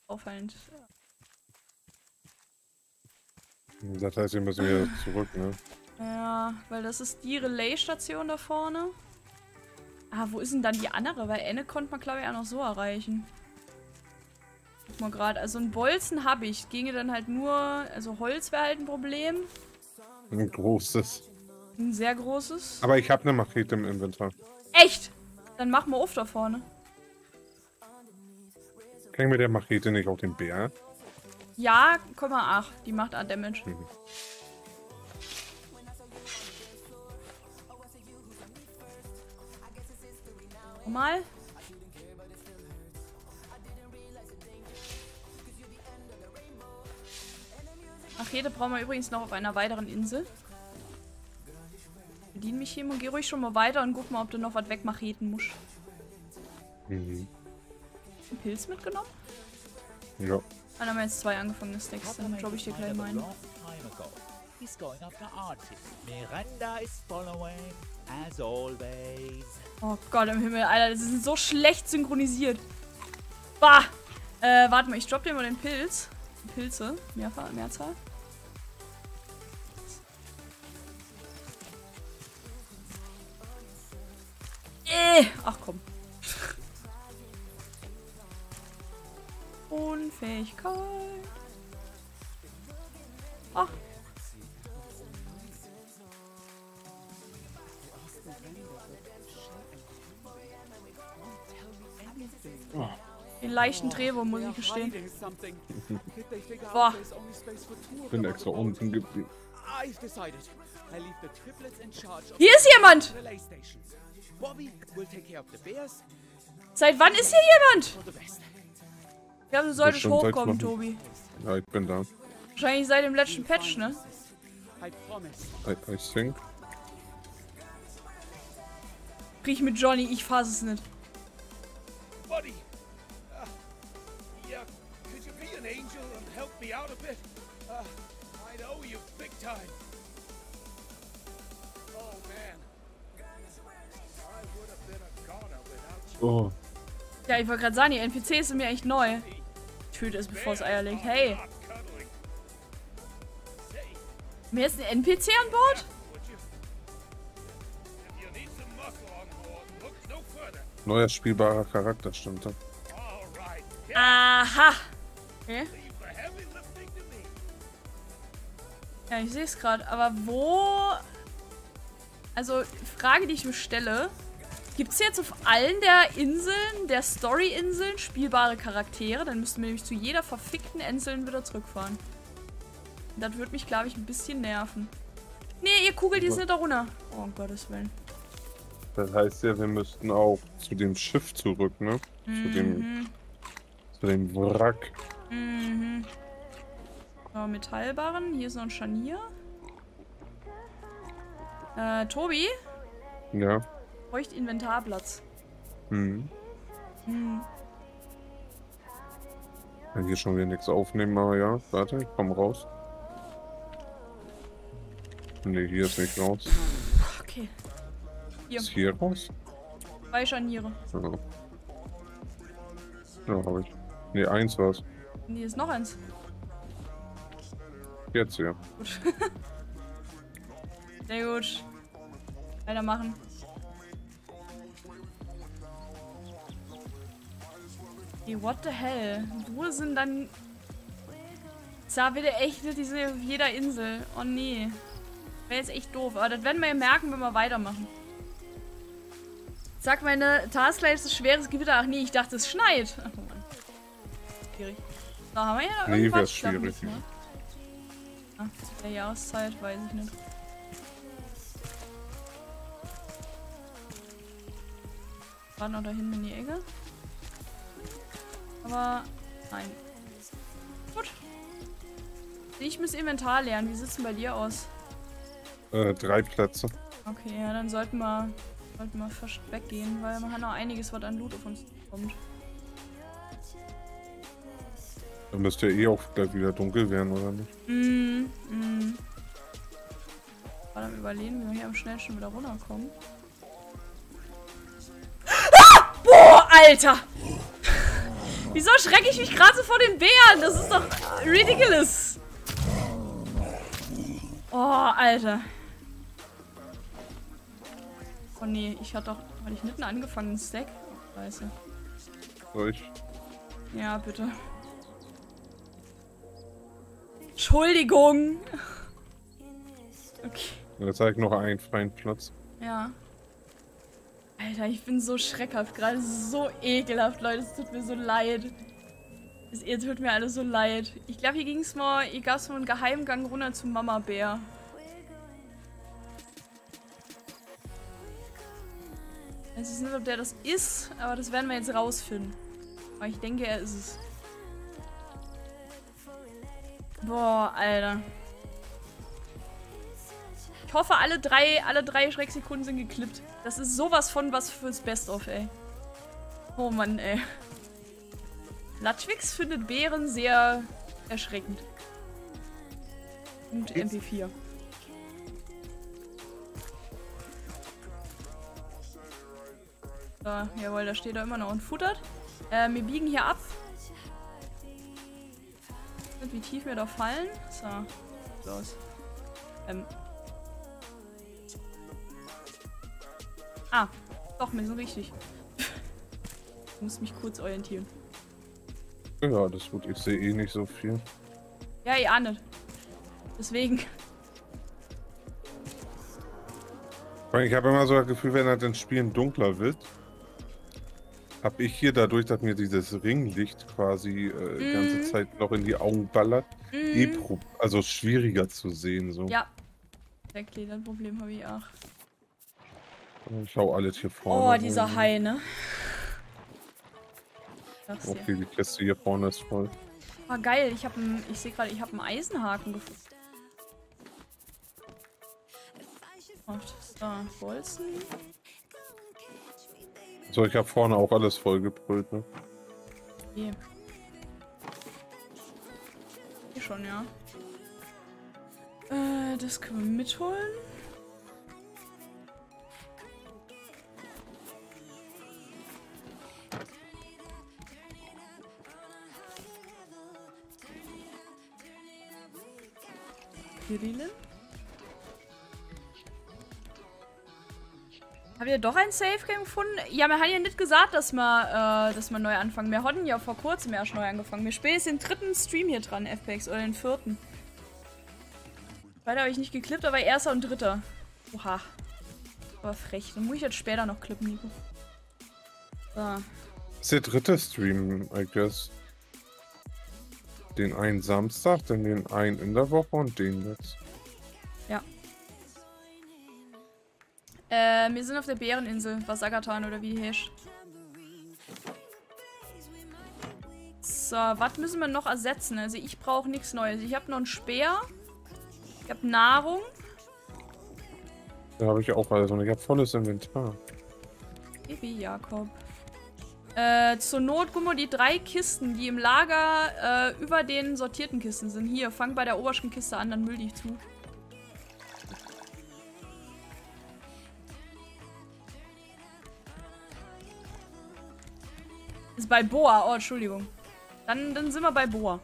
auffallend. Das heißt, wir müssen wieder zurück, ne? Ja, weil das ist die Relaisstation da vorne. Ah, wo ist denn dann die andere? Weil Enne konnte man, glaube ich, auch noch so erreichen. Guck mal gerade. Also ein Bolzen habe ich. Ginge dann halt nur... Also Holz wäre halt ein Problem. Ein großes. Ein sehr großes. Aber ich habe eine Machete im Inventar. Echt? Dann machen wir auf da vorne. Kann ich mit der Machete nicht auch den Bär? Ja, 0,8. Die macht Damage. Mhm. Mal. Machete brauchen wir übrigens noch auf einer weiteren Insel. Bedien mich hier und geh ruhig schon mal weiter und guck mal, ob du noch was wegmacheten musst. Mhm. Einen Pilz mitgenommen? Ja. Dann haben wir jetzt 2 angefangene Stacks, dann droppe ich dir gleich meinen. He's going after Archie. Miranda is following, as always. Oh Gott im Himmel, Alter, das ist so schlecht synchronisiert. Bah! Warte mal, ich droppe dir mal den Pilz. Pilze, Mehrzahl. Ach komm. Unfähigkeit. Ach. Oh. Den leichten Drehwurm, muss ich gestehen. Boah. Ich bin extra unten geblieben. Hier ist jemand! Seit wann ist hier jemand? Ja, du solltest Bestimmt seit hochkommen, Wochen. Tobi. Ja, ich bin da. Wahrscheinlich seit dem letzten Patch, ne? I think. Sprich mit Johnny, ich fass es nicht. Buddy, yeah, could you be an angel and help me out a bit? I'd owe you big time. Oh man, I would have been a goner without you. Oh. Ja, ich wollte gerade sagen, die NPCs sind mir echt neu. Töte es, bevor es Eier legt. Hey, mir ist ein NPC an Bord? Neuer spielbarer Charakter, stimmt da. Aha. Okay. Ja, ich sehe es gerade. Aber wo... Also, Frage, die ich mir stelle. Gibt es jetzt auf allen der Inseln, der Story-Inseln, spielbare Charaktere? Dann müssten wir nämlich zu jeder verfickten Insel wieder zurückfahren. Und das würde mich, glaube ich, ein bisschen nerven. Nee, ihr kugelt jetzt nicht da runter. Oh, um Gottes Willen. Das heißt ja, wir müssten auch zu dem Schiff zurück, ne? Zu dem Wrack. Mhm. So, Metallbarren. Hier ist noch ein Scharnier. Tobi? Ja. Bräuchte Inventarplatz. Mhm. Hm. Kann hier schon wieder nichts aufnehmen, aber ja. Warte, ich komm raus. Ne, hier ist nicht raus. Okay. Hier. Ist hier raus? 2 Scharniere. Ja. Ja, hab ich. Ne, 1 war's. Und hier ist noch eins. Jetzt ja. Gut. Sehr gut. Weitermachen. Okay, what the hell? Wo sind dann... Da wieder echt diese auf jeder Insel. Oh nee. Wäre jetzt echt doof. Aber das werden wir ja merken, wenn wir weitermachen. Sag meine Tasklight ist schweres Gewitter. Ach nee, ich dachte es schneit. Ach Mann. Schwierig. Da haben wir ja Nee, irgendwas. wär's schwierig. Ne? Ach, zu der Jahreszeit, weiß ich nicht. War noch da hinten in die Ecke. Aber nein. Gut. Ich muss Inventar lernen. Wie sieht's denn bei dir aus? 3 Plätze. Okay, ja, dann sollten wir fast weggehen, weil man hat noch einiges, was an Loot auf uns kommt. Dann müsste ja eh auch gleich wieder dunkel werden, oder nicht? Gerade am Überlegen, wie wir hier am schnellsten wieder runterkommen. Ah! Boah, Alter! Wieso schrecke ich mich gerade so vor den Bären? Das ist doch ridiculous. Oh, Alter. Oh nee, ich hatte ich mitten angefangen, einen Stack? Scheiße. Soll ich? Ja, bitte. Entschuldigung. Okay. Jetzt habe ich noch einen freien Platz. Ja. Alter, ich bin so schreckhaft gerade. So ekelhaft, Leute. Es tut mir so leid. Ihr tut mir alles so leid. Ich glaube, hier gab es mal einen Geheimgang runter zu Mama Bär. Ich weiß nicht, ob der das ist, aber das werden wir jetzt rausfinden. Aber ich denke, er ist es. Boah, Alter. Ich hoffe, alle drei Schrecksekunden sind geklippt. Das ist sowas von was fürs Best-of, ey. Oh Mann, ey. Latschwix findet Bären sehr erschreckend. Und MP4. So, jawohl, da steht da immer noch und futtert. Wir biegen hier ab. Und wie tief wir da fallen. So. Los. Doch, wir sind richtig. Ich muss mich kurz orientieren. Ja, das ist gut. Ich sehe eh nicht so viel. Ja, ihr ahnet. Deswegen. Ich habe immer so das Gefühl, wenn halt in Spielen dunkler wird, habe ich hier dadurch, dass mir dieses Ringlicht quasi die ganze Zeit noch in die Augen ballert, also schwieriger zu sehen. So. Ja. Exactly, das Problem habe ich auch. Ich hau alles hier vorne. Oh, dieser Hai, ne? Okay, die Kiste hier vorne ist voll. Oh, geil. Ich sehe gerade, ich habe einen Eisenhaken gefunden. So, Bolzen. So, ich habe vorne auch alles voll gebrüllt, ne? Hier. Hier schon, ja. Das können wir mitholen. Kirillen? Habt ihr doch ein Safe Game gefunden? Ja, wir haben ja nicht gesagt, dass wir neu anfangen. Wir hatten ja vor kurzem erst neu angefangen. Wir spielen jetzt den 3. Stream hier dran, FPX, oder den 4. Beide habe ich nicht geklippt, aber 1. und 3. Oha. Aber frech. Dann muss ich jetzt später noch klippen, Nico. So. Das ist der 3. Stream, I guess. Den einen Samstag, dann den einen in der Woche und den jetzt. Ja. Wir sind auf der Bäreninsel, Wasagatan oder wie die heißt. So, was müssen wir noch ersetzen? Also ich brauche nichts Neues. Ich habe noch einen Speer. Ich habe Nahrung. Da habe ich auch alles und ich habe volles Inventar. Baby Jakob. Zur Not, guck mal, die 3 Kisten, die im Lager über den sortierten Kisten sind. Hier, fang bei der obersten Kiste an, dann müll dich zu. Ist bei Boa. Oh, Entschuldigung. Dann sind wir bei Boa.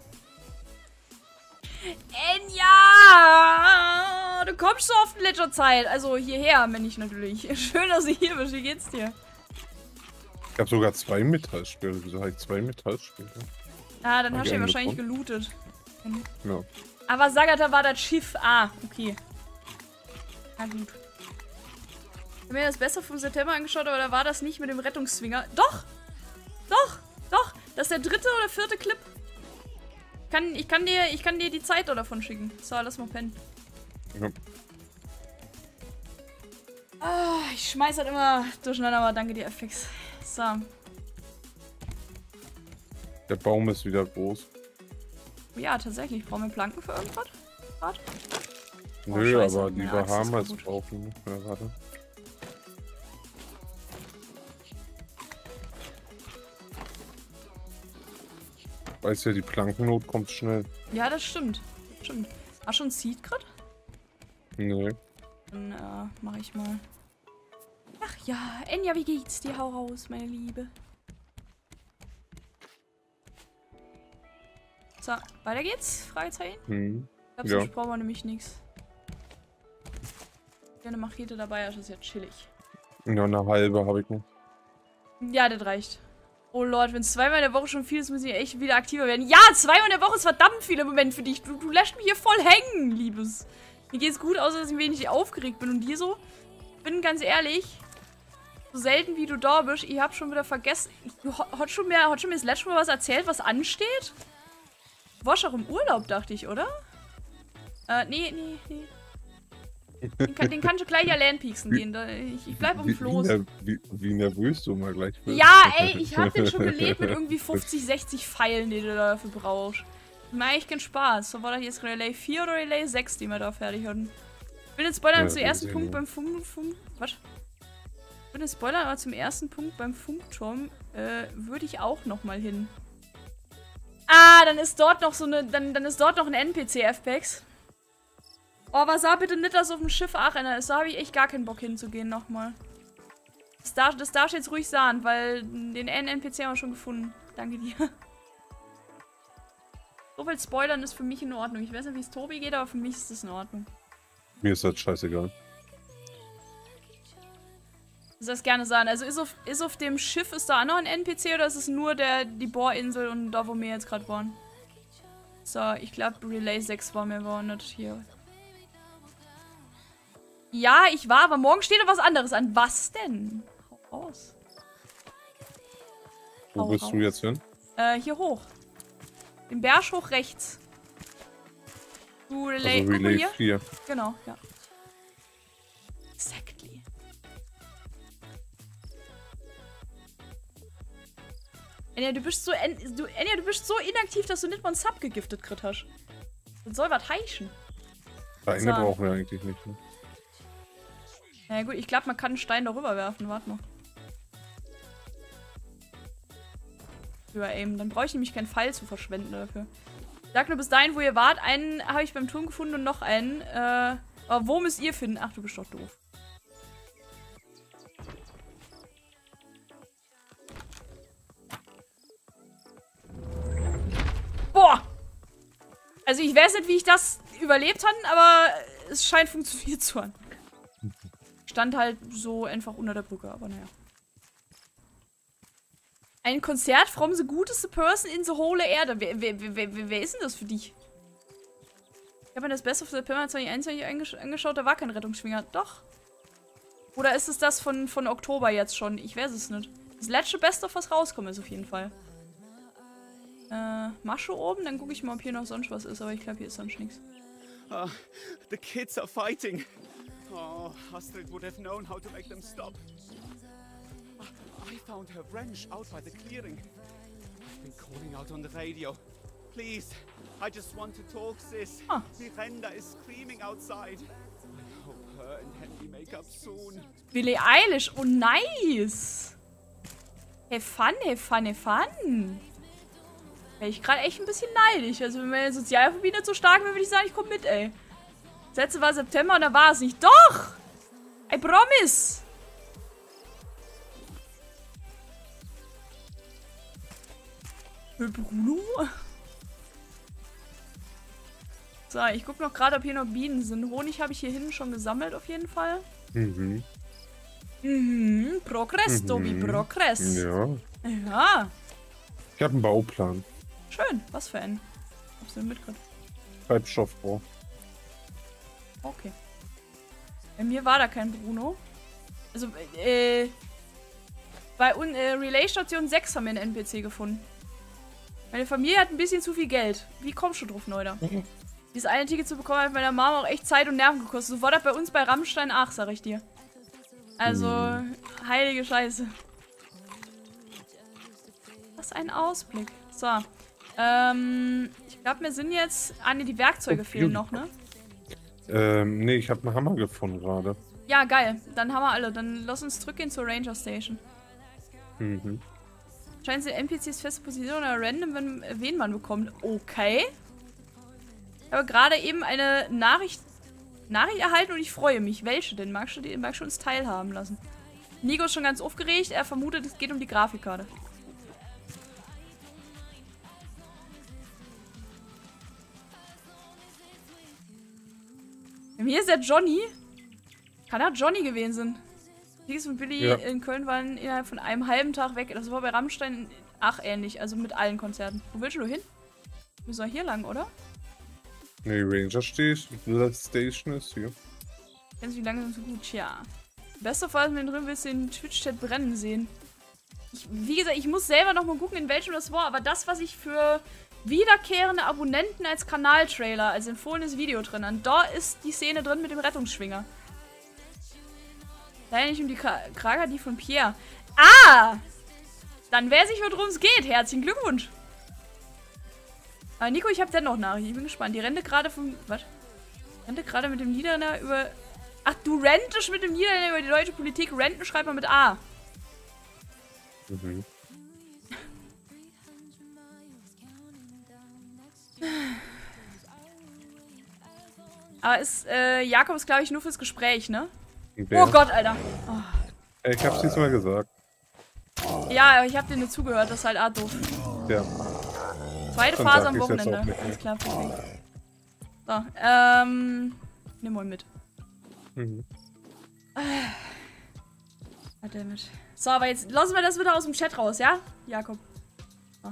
Enya! Du kommst so oft in letzter Zeit. Also hierher, wenn ich natürlich. Schön, dass du hier bist. Wie geht's dir? Ich habe sogar 2 Metallsperre. Wieso habe ich 2 Metallsperre? Ah, dann hast du ja wahrscheinlich gelootet. Ja. Aber Sagata war das Schiff. Ah, okay. Na gut. Ich habe mir das besser vom September angeschaut, aber da war das nicht mit dem Rettungszwinger. Doch! Doch! Doch! Das ist der 3. oder 4. Clip. Ich kann dir die Zeit davon schicken. So, lass mal pennen. Ja. Ah, ich schmeiß halt immer durcheinander, aber danke dir, FX. So. Der Baum ist wieder groß. Oh ja, tatsächlich. Brauchen wir Planken für irgendwas? Warte. Nö, scheiße. aber lieber Ja, haben als gut. brauchen. Ja, warte. Weißt ja, die Plankennot kommt schnell. Ja, das stimmt. Stimmt. Hast du schon Seed gerade? Nee. Dann mache ich mal. Ach ja, Enya, wie geht's dir? Hau raus, meine Liebe. So, weiter geht's? Fragezeichen? Hm. Ich glaube, sonst brauchen wir nämlich nichts. Eine Machete dabei, das ist ja chillig. Ja, eine halbe habe ich noch. Ja, das reicht. Oh Lord, wenn es zweimal in der Woche schon viel ist, müssen wir echt wieder aktiver werden. Ja, zweimal in der Woche ist verdammt viel im Moment für dich. Du lässt mich hier voll hängen, Liebes. Mir geht's gut, außer dass ich ein wenig aufgeregt bin. Und dir so? Ich bin ganz ehrlich, so selten wie du da bist, ich hab schon wieder vergessen. Du hast schon mir das letzte Mal was erzählt, was ansteht? Du warst auch im Urlaub, dachte ich, oder? Nee. Den kannst du gleich allein pieksen gehen. Ich bleib um Floß. Wie nervös du mal gleich bist. Ja, ey, ich hab den schon gelebt mit irgendwie 50, 60 Pfeilen, die du dafür brauchst. Macht echt keinen Spaß. So war das jetzt Relay 4 oder Relay 6, die wir da fertig hatten. Ich will den Spoiler zum ersten Punkt beim Was? Ich will den Spoiler aber zum ersten Punkt beim Funkturm, würde ich auch nochmal hin. Ah, dann ist dort noch so eine, dann ist dort noch ein NPC-FPEX. Oh, aber sah bitte nicht, dass auf dem Schiff Aachener ist. Da habe ich echt gar keinen Bock hinzugehen nochmal. Das darfst du jetzt ruhig sagen, weil den NPC haben wir schon gefunden. Danke dir. So viel Spoilern ist für mich in Ordnung. Ich weiß nicht, wie es Tobi geht, aber für mich ist das in Ordnung. Mir ist das scheißegal. Du das gerne sagen. Also ist auf dem Schiff, ist da auch noch ein NPC oder ist es nur die Bohrinsel und da, wo wir jetzt gerade waren? So, ich glaube Relay 6 war nicht hier. Ja, ich war, aber morgen steht da was anderes an. Was denn? Hau raus. Wo bist du jetzt hin? Hier hoch. Den Berg hoch rechts. Du Relay, also Relay 4. Genau, ja. Exactly. Enya, du bist so inaktiv, dass du nicht mal einen Sub gegiftet kriegt hast. Das soll was heißen. Steine brauchen wir eigentlich nicht, ne? Na ja, gut, ich glaube, man kann einen Stein darüber werfen. Warte mal. Überaimen. Dann brauche ich nämlich keinen Pfeil zu verschwenden dafür. Sag nur bis dahin, wo ihr wart. Einen habe ich beim Turm gefunden und noch einen. Aber wo müsst ihr finden? Ach, du bist doch doof. Boah! Also ich weiß nicht, wie ich das überlebt habe, aber es scheint funktioniert zu haben. Stand halt so einfach unter der Brücke, aber naja. Ein Konzert from the goodest person in the whole Erde. Wer ist denn das für dich? Ich habe mir das Best of the Perma 2021 angeschaut, da war kein Rettungsschwinger. Doch. Oder ist es das von Oktober jetzt schon? Ich weiß es nicht. Das letzte Best of, was rauskommt, ist auf jeden Fall. Masche oben, dann gucke ich mal, ob hier noch sonst was ist, aber ich glaube, hier ist sonst nichts. The kids are fighting. Oh, Astrid would have known how to make them stop. I found her wrench out by the clearing. I've been calling out on the radio. Please, I just want to talk, sis. Miranda is screaming outside. I hope her and Henry make up soon. Billie Eilish, oh nice. Have fun, have fun, have fun. Wäre ich gerade echt ein bisschen neidisch. Also wenn meine Sozialphobie nicht so stark wäre, würde ich sagen, ich komme mit, ey. Das letzte war September und da war es nicht. Doch! I promise! Für Bruno? So, ich gucke noch gerade, ob hier noch Bienen sind. Honig habe ich hier hinten schon gesammelt, auf jeden Fall. Mhm. Mhm, Progress, Tobi, Progress. Ja. Ja. Ich habe einen Bauplan. Schön, was für einen? Hab's denn mitgekriegt? Treibstoffbau. Okay. Bei mir war da kein Bruno. Also, bei Relay Station 6 haben wir einen NPC gefunden. Meine Familie hat ein bisschen zu viel Geld. Wie kommst du drauf, Neuder? Dieses eine Ticket zu bekommen hat meiner Mama auch echt Zeit und Nerven gekostet. So war das bei uns bei Rammstein Ach, sag ich dir. Also, heilige Scheiße. Was ein Ausblick. So. Ich glaube, mir sind jetzt... Ah, ne, die Werkzeuge fehlen noch, ne? Nee, ich habe einen Hammer gefunden gerade. Ja, geil. Dann haben wir alle. Dann lass uns zurückgehen zur Ranger Station. Mhm. Scheint sie NPCs feste Position oder random, wen man bekommt. Okay. Ich habe gerade eben eine Nachricht erhalten und ich freue mich. Welche denn? Magst du uns teilhaben lassen? Nico ist schon ganz aufgeregt. Er vermutet, es geht um die Grafikkarte. Hier ist der Johnny. Kann er Johnny gewesen sein? Felix und Billy Ja. in Köln waren innerhalb von einem halben Tag weg. Das war bei Rammstein ähnlich. Also mit allen Konzerten. Wo willst du hin? Wir müssen hier lang, oder? Nee, Ranger Station ist hier. Kennst du, wie lange sind so gut? Tja. Bester Fall, wenn du drin willst, den Twitch-Chat brennen sehen. Wie gesagt, ich muss selber nochmal gucken, in welchem das war. Aber das, was ich für wiederkehrende Abonnenten als Kanaltrailer, als empfohlenes Video drin habe, da ist die Szene drin mit dem Rettungsschwinger. Leider nicht um die Krager, die von Pierre. Ah! Dann weiß ich, worum es geht. Herzlichen Glückwunsch. Aber Nico, ich habe dennoch Nachricht. Ich bin gespannt. Die rente gerade vom... Was? Rente gerade mit dem Niederländer über... Ach, du rentest mit dem Niederländer über die deutsche Politik. Renten schreibt man mit A. Mhm. Aber ist, Jakob ist, glaube ich, nur fürs Gespräch, ne? Wer? Oh Gott, Alter. Oh. Ich hab's diesmal gesagt. Ja, aber ich habe dir nicht zugehört. Das ist halt doof. Ja. Zweite Dann Phase sag am ich's jetzt Wochenende. auch nicht mehr. Alles klar, perfekt. So, nimm mal mit. Mhm. Goddammit. So, aber jetzt lassen wir das wieder aus dem Chat raus, ja? Jakob. So.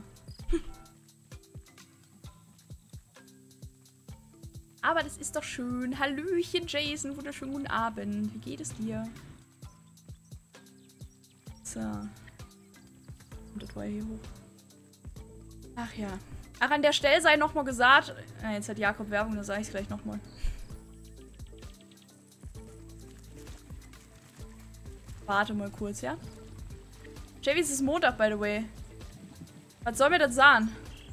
Aber das ist doch schön. Hallöchen, Jason. Wunderschönen guten Abend. Wie geht es dir? So. Und das war hier hoch. Ach ja. Ach, an der Stelle sei nochmal gesagt. Ah, jetzt hat Jakob Werbung, dann sage ich es gleich nochmal. Warte mal kurz, ja? Chevy, es ist Montag, by the way. Was soll mir das sagen?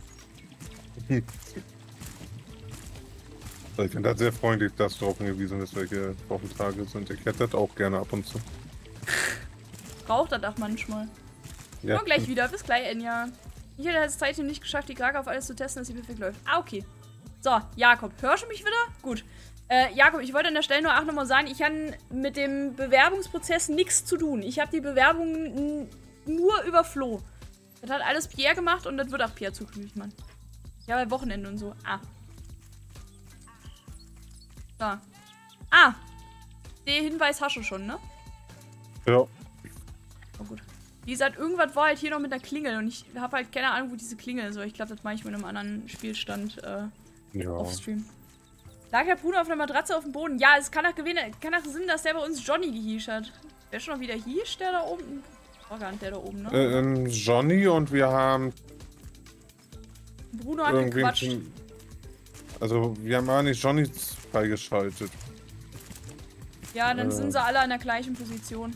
Ich finde das sehr freundlich, dass darauf hingewiesen ist, welche Wochentage sind. Ich hätte das auch gerne ab und zu. Braucht das auch manchmal. Ja. Und gleich wieder. Bis gleich, Enya. Ich hätte das Zeichen nicht geschafft, die Krake auf alles zu testen, dass sie perfekt läuft. Ah, okay. So, Jakob, hörst du mich wieder? Gut. Jakob, ich wollte an der Stelle nur auch nochmal sagen, ich habe mit dem Bewerbungsprozess nichts zu tun. Ich habe die Bewerbung nur über Flo. Das hat alles Pierre gemacht und das wird auch Pierre zukünftig, Mann. Ja, bei Wochenende und so. Ah. So. Ah. Den Hinweis hast du schon, ne? Ja. Oh, gut. Wie gesagt, irgendwas war halt hier noch mit einer Klingel und ich habe halt keine Ahnung, wo diese Klingel ist. Aber ich glaube, das mache ich mit einem anderen Spielstand Ja. offstream. Lag der Bruder auf einer Matratze auf dem Boden? Ja, es kann auch Sinn, dass der bei uns Johnny gehiescht hat. Wer ist schon noch wieder hiescht, der da oben? War gar nicht der da oben, ne? Johnny und wir haben Bruno hat irgendwie... gequatscht. Also, wir haben gar nicht Johnny freigeschaltet. Ja, dann sind sie alle an der gleichen Position.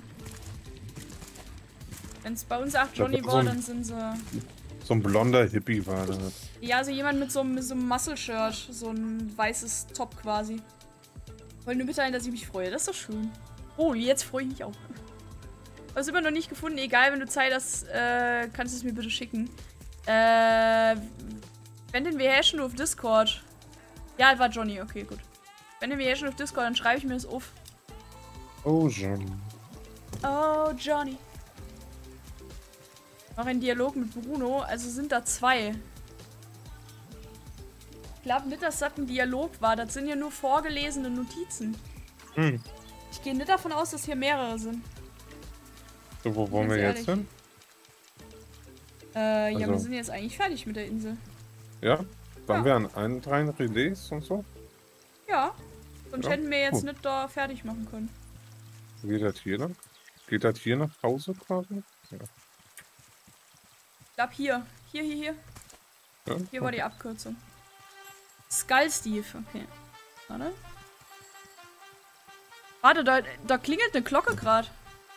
Wenn es bei uns auch Johnny war war, so ein- dann sind sie... So ein blonder Hippie war das. Ja, also jemand mit so einem Muscle-Shirt. So ein weißes Top quasi. Wollte nur mitteilen, dass ich mich freue. Das ist doch schön. Oh, jetzt freue ich mich auch. Hast du immer noch nicht gefunden? Egal, wenn du Zeit hast, kannst du es mir bitte schicken. Wenn denn wir herrschen auf Discord. Ja, das war Johnny. Okay, gut. Wenn denn wir herrschen auf Discord, dann schreibe ich mir das auf. Oh, Johnny. Oh, Johnny. Noch ein Dialog mit Bruno. Also sind da zwei. Ich glaube nicht, dass das ein Dialog war. Das sind ja nur vorgelesene Notizen. Hm. Ich gehe nicht davon aus, dass hier mehrere sind. So, wo wollen wir Ganz jetzt hin? Ja, wir Also- sind jetzt eigentlich fertig mit der Insel. Ja? Waren Ja. wir an allen 3 Relais und so? Ja. Sonst Ja, hätten wir jetzt cool. nicht da fertig machen können. Geht das hier lang? Geht das hier nach Hause quasi? Ja. Ich glaube hier. Hier. Ja? Hier war die Abkürzung. Skull Steve. Okay. Warte. Warte, da klingelt eine Glocke gerade.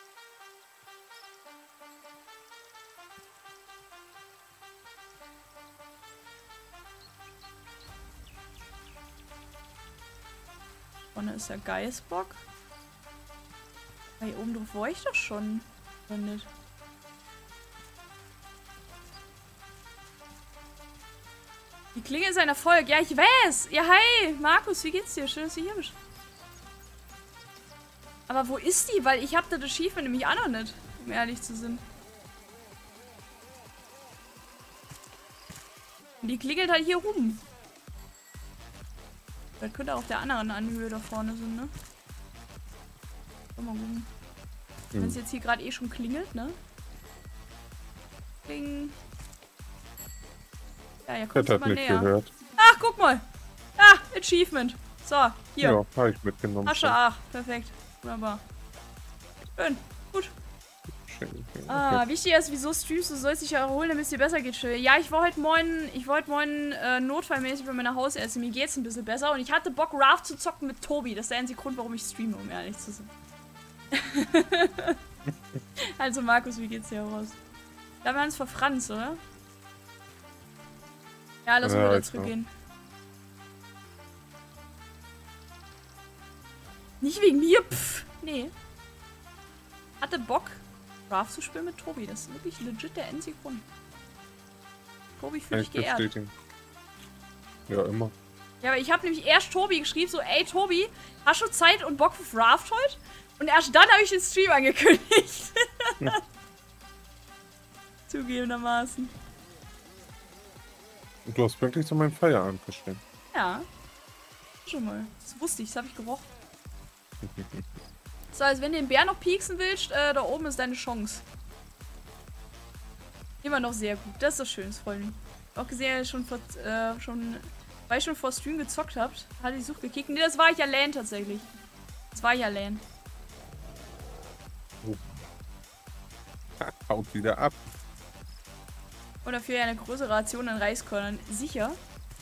Vorne ist der Geißbock. Hier oben drauf war ich doch schon. Oder nicht? Die Klinge ist ein Erfolg. Ja, ich weiß. Ja, hi. Markus, wie geht's dir? Schön, dass du hier bist. Aber wo ist die? Weil ich hab das Achievement nämlich auch noch nicht, um ehrlich zu sein. Und die klingelt halt hier rum. Das könnte auf der anderen Anhöhe da vorne sind, ne? Mal gucken. Wenn es jetzt hier gerade eh schon klingelt, ne? Ding. Ja, hier kommt Das hat mal nicht näher. gehört. Ach, guck mal. Ah, Achievement. So, hier. Ja, habe ich mitgenommen. Asche 8. Perfekt. Wunderbar. Schön. Gut. Schön. Ah, wichtig ist, wieso streamst du? Du sollst dich ja erholen, damit es dir besser geht, Chill. Ja, ich war heute Morgen notfallmäßig bei meiner Hausärztin. Mir geht's ein bisschen besser. Und ich hatte Bock, Raft zu zocken mit Tobi. Das ist der einzige Grund, warum ich streame, um ehrlich zu sein. Also, Markus, wie geht's dir raus? Da waren es vor Franz, oder? Ja, lass mal wieder zurückgehen. Nicht wegen mir, pff. Nee. Hatte Bock, Raft zu spielen mit Tobi. Das ist wirklich legit der einzige Grund. Tobi fühlt dich geehrt. Bestätigen. Ja, immer. Ja, aber ich habe nämlich erst Tobi geschrieben, so, ey Tobi, hast du Zeit und Bock auf Raft heute? Und erst dann habe ich den Stream angekündigt. Zugegebenermaßen. Und du hast wirklich zu meinem Feierabend bestimmt. Ja. Schon mal. Das wusste ich, das habe ich gerochen. So, also wenn du den Bär noch pieksen willst, da oben ist deine Chance. Immer noch sehr gut. Das ist das schön, das freut mich. Auch gesehen, weil ich schon vor Stream gezockt habt, hatte ich Sucht gekickt. Nee, das war ich ja LAN tatsächlich. Das war ich ja LAN. Oh. Haut wieder ab. Und dafür eine größere Ration an Reiskörnern. Sicher.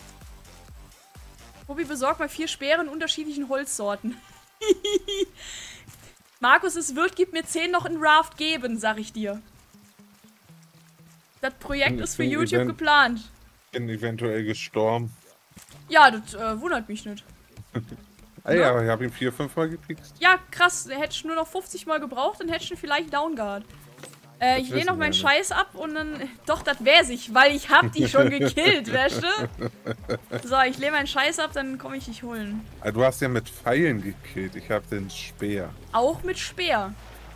Tobi, besorgt mal 4 Speere in unterschiedlichen Holzsorten. Markus, es gibt mir 10 noch in Raft geben, sag ich dir. Das Projekt ist für YouTube geplant. Bin eventuell gestorben. Ja, das wundert mich nicht. Ah ja, ich habe ihn 4-5 Mal gepikst. Ja, krass. Hätte ich nur noch 50 Mal gebraucht, dann hätte ich ihn vielleicht down gehabt. Ich lehne noch meinen Scheiß ab und dann... Doch, das wäre sich, weil ich hab dich schon gekillt, weißt du? So, ich lehne meinen Scheiß ab, dann komme ich dich holen. Du hast ja mit Pfeilen gekillt. Ich habe den Speer. Auch mit Speer.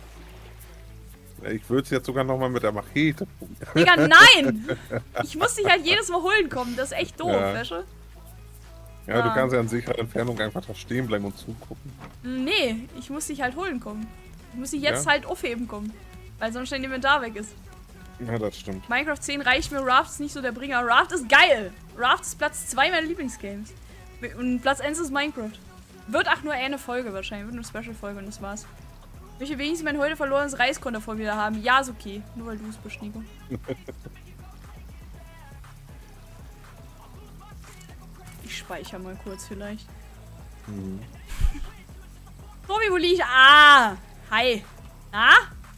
Ich würde es jetzt sogar nochmal mit der Machete probieren. Digga, nein! Ich muss dich halt jedes Mal holen kommen. Das ist echt doof, weißt du? Ja, du kannst ja in sicherer Entfernung einfach da stehen bleiben und zugucken. Nee, ich muss dich halt holen kommen. Ich muss dich jetzt halt aufheben kommen. Weil sonst dein Inventar weg ist. Ja, das stimmt. Minecraft 10 reicht mir, Raft ist nicht so der Bringer. Raft ist geil! Raft ist Platz 2 meiner Lieblingsgames. Und Platz 1 ist Minecraft. Wird auch nur eine Folge wahrscheinlich. Wird eine Special-Folge und das war's. Ich möchte wenigstens mein heute verlorenes Reiskonto davor wieder haben. Ja, ist okay. Nur weil du es bist, Nico. Ich speichere mal kurz vielleicht. Tobi, wo lieg ich? Ah! Hi! Ah?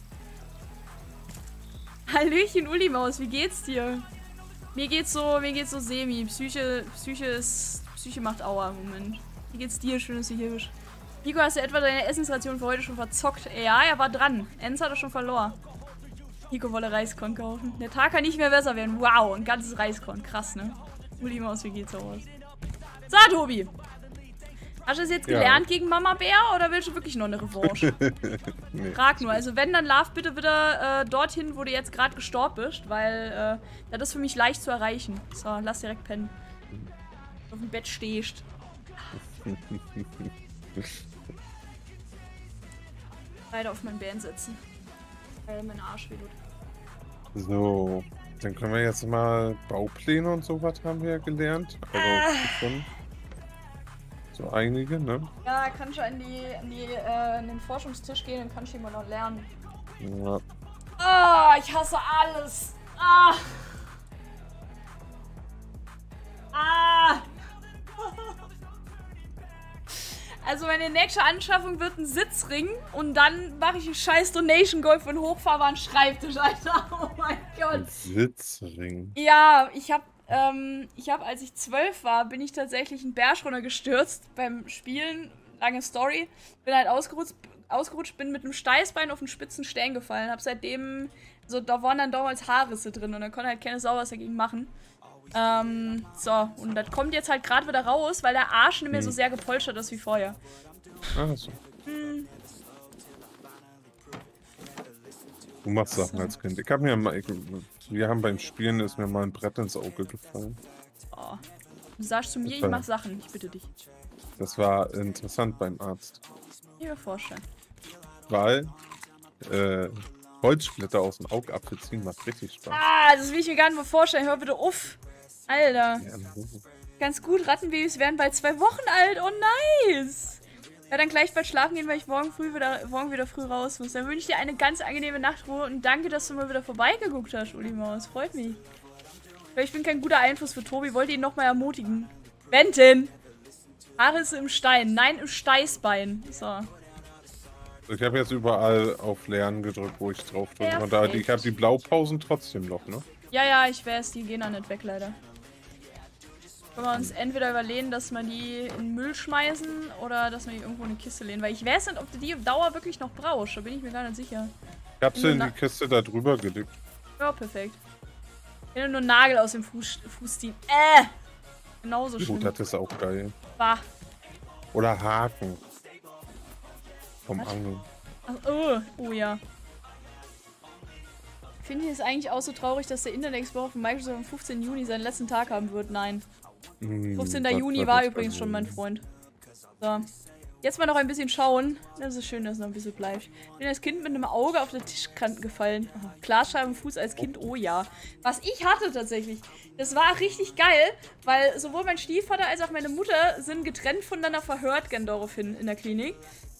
Hallöchen, Uli-Maus, wie geht's dir? Mir geht's so semi. Psyche macht Aua im Moment. Wie geht's dir? Schön, dass du hier bist. Nico, hast du etwa deine Essensration für heute schon verzockt? Ja, er war dran. Enz hat er schon verloren. Nico wolle Reiskorn kaufen. Der Tag kann nicht mehr besser werden. Wow, ein ganzes Reiskorn. Krass, ne? Uli-Maus, wie geht's aus? So, Tobi. Hast du das jetzt gelernt gegen Mama Bär oder willst du wirklich noch eine Revanche? Nee. Frag nur. Also wenn, dann lauf bitte wieder dorthin, wo du jetzt gerade gestorben bist, weil das ist für mich leicht zu erreichen. So, lass direkt pennen. Auf dem Bett stehst. Beide auf meinen Bären setzen. Weil mein Arsch wehtut. So, dann können wir jetzt mal Baupläne und sowas haben wir ja gelernt. Also gefunden. So einige, ne? Ja, kann ich an den Forschungstisch gehen, dann kann ich immer noch lernen. Ja. Ah, ich hasse alles. Ah. Ah. Also meine nächste Anschaffung wird ein Sitzring und dann mache ich einen scheiß Donation Golf und hochfahrbaren Schreibtisch, Alter. Oh mein Gott. Ein Sitzring? Ja, ich hab, als ich 12 war, bin ich tatsächlich einen Berg runtergestürzt beim Spielen. Lange Story. Bin halt ausgerutscht, bin mit einem Steißbein auf einen spitzen Stein gefallen. Hab seitdem, so, da waren dann damals Haarrisse drin und dann konnte halt keine Sau was dagegen machen. So, und das kommt jetzt halt gerade wieder raus, weil der Arsch nicht mehr so sehr gepolstert ist wie vorher. Ach so. Du machst Sachen als Kind. Wir haben beim Spielen ist mir mal ein Brett ins Auge gefallen. Oh. Du sagst zu mir, ich mach Sachen. Ich bitte dich. Das war interessant beim Arzt. Ich mir vorstellen. Weil Holzsplitter aus dem Augapfel ziehen macht richtig Spaß. Ah, das will ich mir gar nicht mehr vorstellen. Hör bitte auf. Alter. Ja, Ganz gut, Rattenbabys werden bald 2 Wochen alt. Oh, nice. Ja, dann gleich bald schlafen gehen, weil ich morgen wieder früh raus muss. Dann wünsche ich dir eine ganz angenehme Nachtruhe und danke, dass du mal wieder vorbeigeguckt hast, Uli Maus. Freut mich. Ich bin kein guter Einfluss für Tobi. Wollte ihn nochmal ermutigen. Benton! Haare ist im Stein. Nein, im Steißbein. So. Ich habe jetzt überall auf Lernen gedrückt, wo ich drauf drücke. Und da, ich habe die Blaupausen trotzdem noch, ne? Ja, ich weiß, die gehen dann nicht weg, leider. Können wir uns entweder überlegen, dass wir die in den Müll schmeißen oder dass wir die irgendwo in eine Kiste lehnen. Weil ich weiß nicht, ob du die auf Dauer wirklich noch brauchst. Da bin ich mir gar nicht sicher. Ich habe sie in die Kiste da drüber gelegt. Ja, perfekt. Wenn du nur Nagel aus dem Fuß ziehen. Genauso schlimm. Gut, das ist auch geil. Bah. Oder Haken. Vom Angeln. Ach, oh ja. Finde ich es eigentlich auch so traurig, dass der Internet Explorer von Microsoft am 15. Juni seinen letzten Tag haben wird? Nein. 15. Juni war übrigens schon mein Freund. So. Jetzt mal noch ein bisschen schauen. Das ist schön, dass es noch ein bisschen bleibt. Ich bin als Kind mit einem Auge auf der Tischkante gefallen. Oh, Glasscheibenfuß als Kind, oh ja. Was ich hatte tatsächlich, das war richtig geil, weil sowohl mein Stiefvater als auch meine Mutter sind getrennt voneinander verhört, gern daraufhin in der Klinik.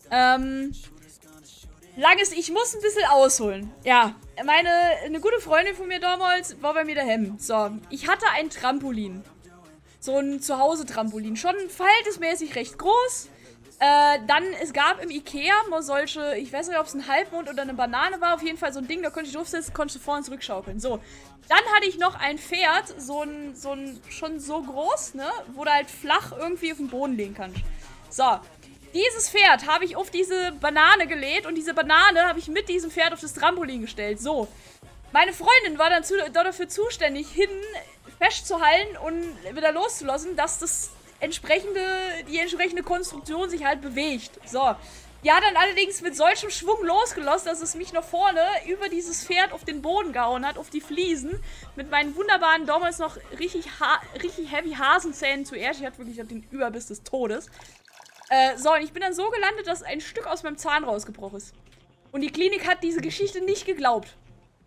Ich muss ein bisschen ausholen. Ja, eine gute Freundin von mir damals war bei mir daheim. So, ich hatte ein Trampolin. So ein Zuhause-Trampolin. Schon verhältnismäßig recht groß. Es gab im Ikea mal solche, ich weiß nicht, ob es ein Halbmond oder eine Banane war, auf jeden Fall so ein Ding, da konnte ich draufsetzen, konnte ich vor und zurückschaukeln. So, dann hatte ich noch ein Pferd, schon so groß, ne, wo du halt flach irgendwie auf den Boden legen kannst. So, dieses Pferd habe ich auf diese Banane gelegt und diese Banane habe ich mit diesem Pferd auf das Trampolin gestellt. So, meine Freundin war dann dafür zuständig, hinten festzuhalten und wieder loszulassen, dass die entsprechende Konstruktion sich halt bewegt. So. Die hat dann allerdings mit solchem Schwung losgelassen, dass es mich noch vorne über dieses Pferd auf den Boden gehauen hat, auf die Fliesen. Mit meinen wunderbaren, damals noch richtig heavy Hasenzähnen zuerst. Ich hatte wirklich den Überbiss des Todes. Und ich bin dann so gelandet, dass ein Stück aus meinem Zahn rausgebrochen ist. Und die Klinik hat diese Geschichte nicht geglaubt.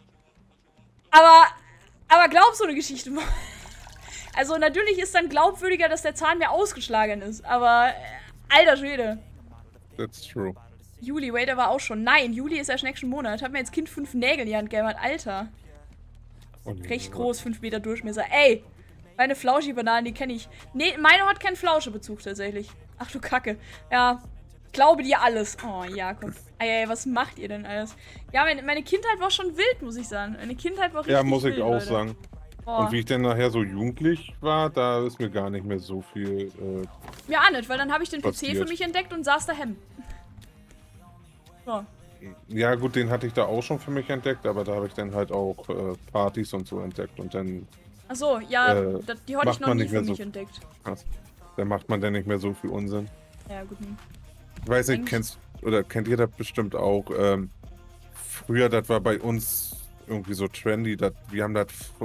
Aber glaub so eine Geschichte mal. Also natürlich ist dann glaubwürdiger, dass der Zahn mir ausgeschlagen ist. Aber, alter Schwede. That's true. Juli, wait, aber auch schon. Nein, Juli ist erst nächsten Monat. Hat mir als Kind 5 Nägel in die Hand gegeben. Alter. Recht groß, 5 Meter Durchmesser. Ey, meine Flauschi-Bananen, die kenne ich. Nee, meine hat keinen Flauschebezug tatsächlich. Ach du Kacke. Ja, glaube dir alles. Oh, Jakob. Ey, was macht ihr denn alles? Ja, meine Kindheit war schon wild, muss ich sagen. Meine Kindheit war richtig wild, muss ich wild, auch Leute. sagen. Oh. Und wie ich dann nachher so jugendlich war, da ist mir gar nicht mehr so viel Ja, auch nicht, weil dann habe ich den passiert. PC für mich entdeckt und saß daheim. So. Ja gut, den hatte ich da auch schon für mich entdeckt, aber da habe ich dann halt auch Partys und so entdeckt und dann... Achso, ja, die hatte ich noch nie für mich so, entdeckt. Dann macht man dann nicht mehr so viel Unsinn. Ja, gut. Ich weiß nicht, kennt ihr das bestimmt auch? Früher, das war bei uns irgendwie so trendy, wir haben das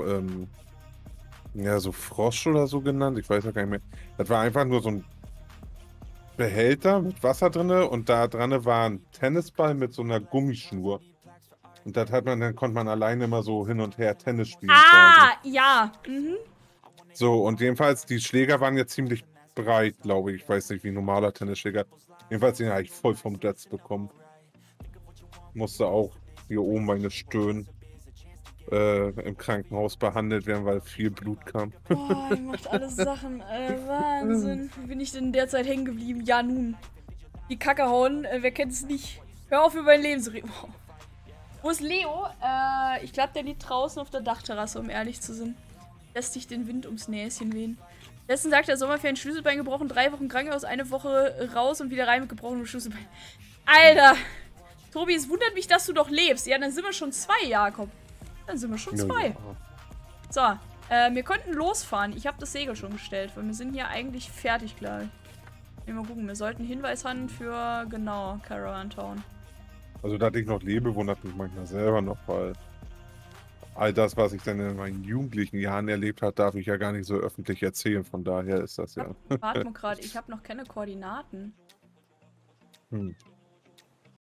so Frosch oder so genannt, ich weiß ja gar nicht mehr. Das war einfach nur so ein Behälter mit Wasser drin und da dran war ein Tennisball mit so einer Gummischnur. Und dann konnte man alleine immer so hin und her Tennis spielen. Ja. Mhm. So, und jedenfalls, die Schläger waren jetzt ziemlich breit, glaube ich. Ich weiß nicht, wie ein normaler Tennisschläger. Jedenfalls den habe ich voll vom Dötz bekommen. Musste auch hier oben meine Stöhnen im Krankenhaus behandelt werden, weil viel Blut kam. Boah, ihr macht alles Sachen. Wahnsinn. Wie bin ich denn derzeit hängen geblieben? Ja, nun. Die Kacke hauen, wer kennt es nicht? Hör auf, über mein Leben zu reden. Wo ist Leo? Ich glaube, der liegt draußen auf der Dachterrasse, um ehrlich zu sein. Lässt sich den Wind ums Näschen wehen. Letzten sagt er, Sommerferien Schlüsselbein gebrochen, 3 Wochen Krankenhaus, 1 Woche raus und wieder rein mit gebrochenem Schlüsselbein. Alter! Tobi, es wundert mich, dass du doch lebst. Ja, dann sind wir schon 2, Jakob. Dann sind wir schon 2. Ja. So, wir könnten losfahren. Ich habe das Segel schon gestellt, weil wir sind hier eigentlich fertig gleich. Mal gucken, wir sollten Hinweis haben für, genau, Caravan Town. Also, dass ich noch lebe, wundert mich manchmal selber noch, weil all das, was ich dann in meinen jugendlichen Jahren erlebt habe, darf ich ja gar nicht so öffentlich erzählen. Von daher ist das ja. Warte mal gerade, ich habe noch keine Koordinaten. Hm.